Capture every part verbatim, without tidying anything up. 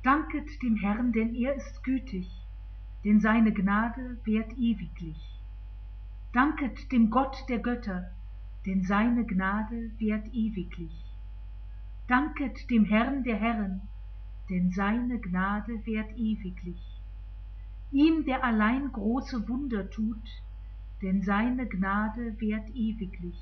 Danket dem Herrn, denn er ist gütig, denn seine Gnade währt ewiglich. Danket dem Gott der Götter, denn seine Gnade währt ewiglich. Danket dem Herrn der Herren, denn seine Gnade währt ewiglich. Ihm, der allein große Wunder tut, denn seine Gnade währt ewiglich.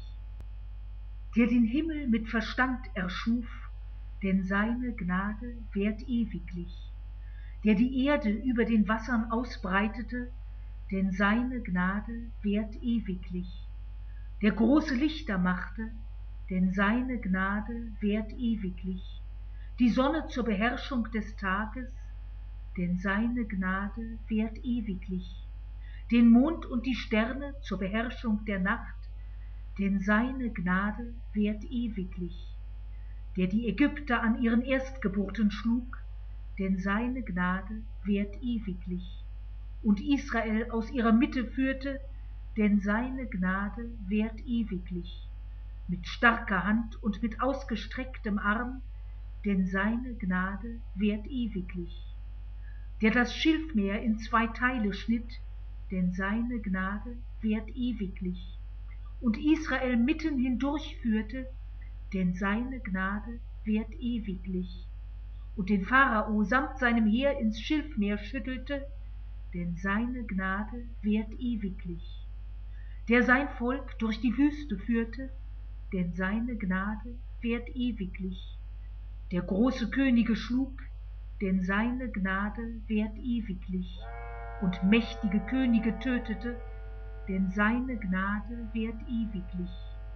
Der den Himmel mit Verstand erschuf, denn seine Gnade währt ewiglich. Der die Erde über den Wassern ausbreitete, denn seine Gnade währt ewiglich. Der große Lichter machte, denn seine Gnade währt ewiglich. Die Sonne zur Beherrschung des Tages, denn seine Gnade währt ewiglich. Den Mond und die Sterne zur Beherrschung der Nacht, denn seine Gnade währt ewiglich. Der die Ägypter an ihren Erstgeburten schlug, denn seine Gnade währt ewiglich. Und Israel aus ihrer Mitte führte, denn seine Gnade währt ewiglich. Mit starker Hand und mit ausgestrecktem Arm, denn seine Gnade währt ewiglich. Der das Schilfmeer in zwei Teile schnitt, denn seine Gnade währt ewiglich. Und Israel mitten hindurchführte, denn seine Gnade währt ewiglich. Und den Pharao samt seinem Heer ins Schilfmeer schüttelte, denn seine Gnade währt ewiglich. Der sein Volk durch die Wüste führte, denn seine Gnade währt ewiglich. Der große Könige schlug, denn seine Gnade währt ewiglich. Und mächtige Könige tötete, denn seine Gnade währt ewiglich.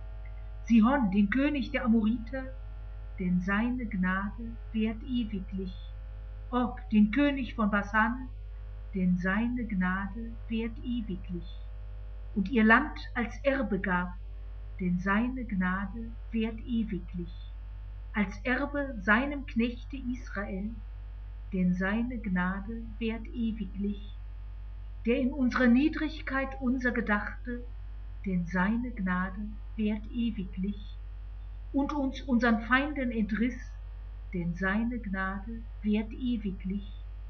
Sihon, den König der Amoriter, denn seine Gnade währt ewiglich. Og, den König von Basan, denn seine Gnade währt ewiglich. Und ihr Land als Erbe gab, denn seine Gnade währt ewiglich. Als Erbe seinem Knechte Israel, denn seine Gnade währt ewiglich. Der in unserer Niedrigkeit unser gedachte, denn seine Gnade währt ewiglich. Und uns unseren Feinden entriss, denn seine Gnade währt ewiglich.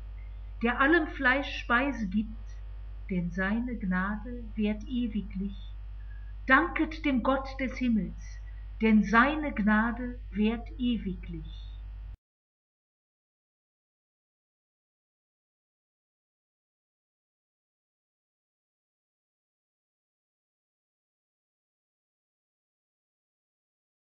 Der allem Fleisch Speise gibt, denn seine Gnade währt ewiglich. Danket dem Gott des Himmels, denn seine Gnade währt ewiglich.